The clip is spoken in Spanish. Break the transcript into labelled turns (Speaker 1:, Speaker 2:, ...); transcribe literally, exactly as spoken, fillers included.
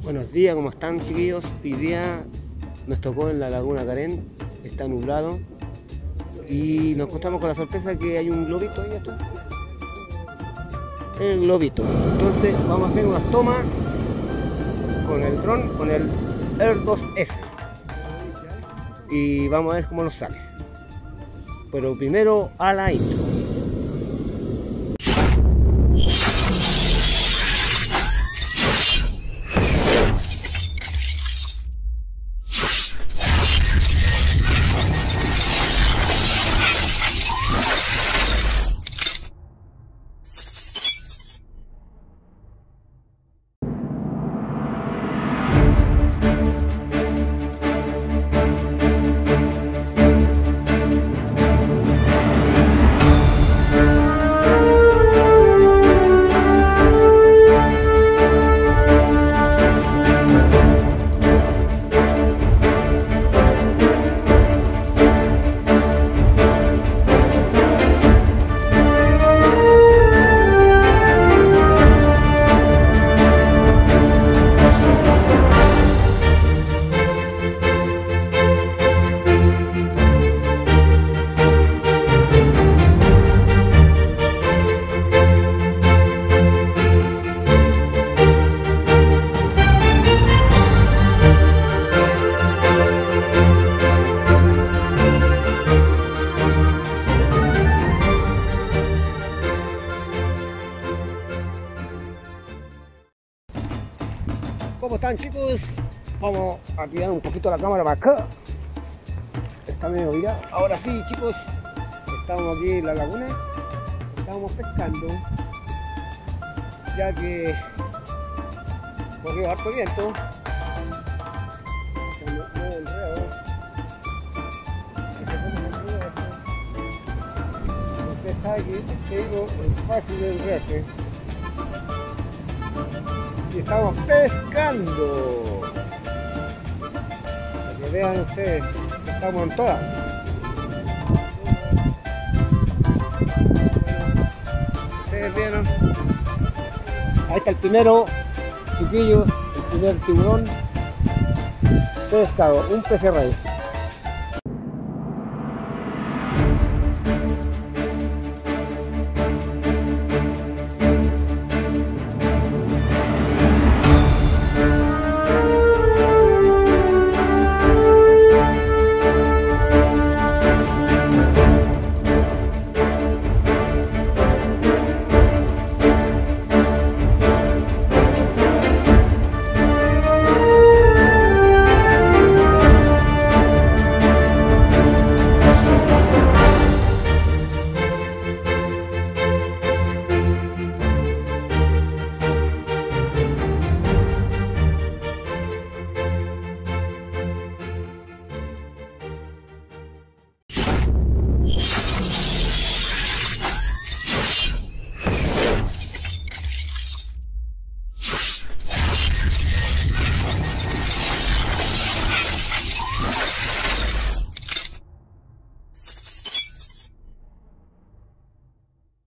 Speaker 1: Buenos días, ¿cómo están, chiquillos? Hoy día nos tocó en la Laguna Carén, está nublado y nos encontramos con la sorpresa que hay un globito ahí, esto. El globito. Entonces vamos a hacer unas tomas con el dron, con el Air dos ese, y vamos a ver cómo nos sale. Pero primero a la intro. ¿Cómo están, chicos? Vamos a tirar un poquito la cámara para acá. Está medio virada. Ahora sí, chicos, estamos aquí en la laguna. Estamos pescando, ya que corrió harto viento. Se me enredo. Usted sabe que este hilo es fácil de enredarse. Y estamos pescando, para que vean ustedes, estamos en todas. Ustedes vieron, ahí está el primero, chiquillos, el primer tiburón pescado, un pejerrey.